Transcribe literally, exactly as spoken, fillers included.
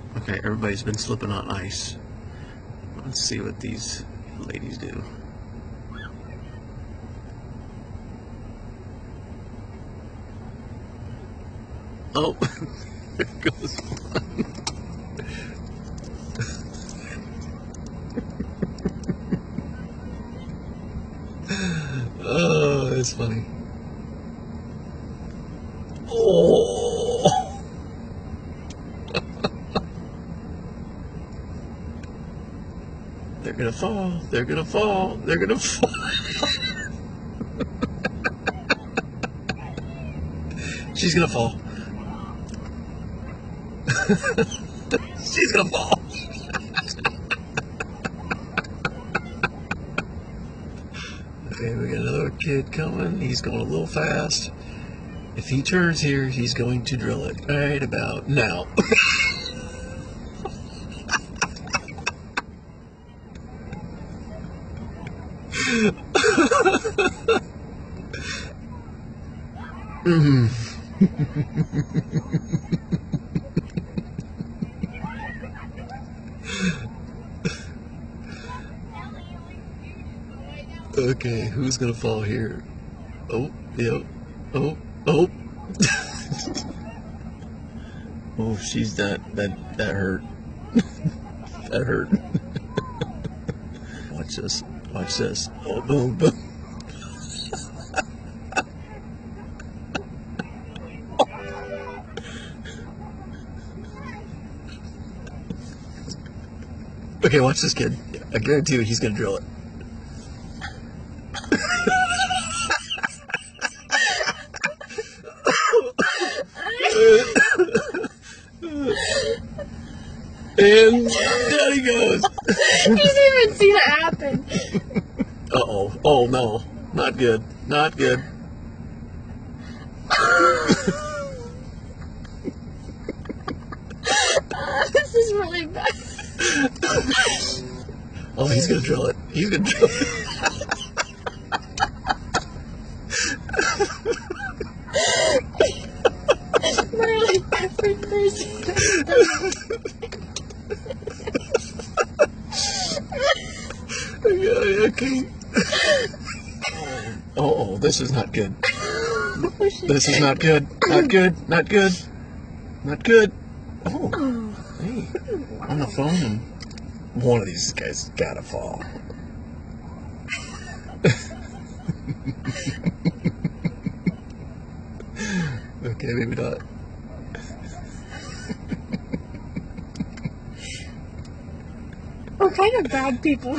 Okay, everybody's been slipping on ice. Let's see what these ladies do. Oh, there goes one. Oh, that's funny. Oh! They're gonna fall. They're gonna fall. They're gonna fall. She's gonna fall. She's gonna fall. Okay, we got another kid coming. He's going a little fast. If he turns here, he's going to drill it right about now. Mm-hmm. Okay, who's gonna fall here? Oh, yep. Oh, oh. Oh, she's that, that, that hurt. That hurt. Watch this. Watch this. Oh, boom, boom. Okay, watch this kid. I guarantee you he's gonna drill it. And there he goes. You didn't even see that happen. Uh-oh. Oh, no. Not good. Not good. This is really bad. Oh, he's gonna drill it. He's gonna drill it. Literally every person. Okay. Oh, this is not good. This is not good. Not good. Not good. Not good. Oh, hey, on the phone. One of these guys gotta fall. Okay, maybe not. What kind of bad people?